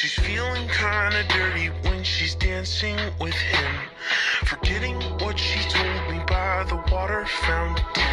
She's feeling kinda dirty when she's dancing with him, forgetting what she told me by the water fountain.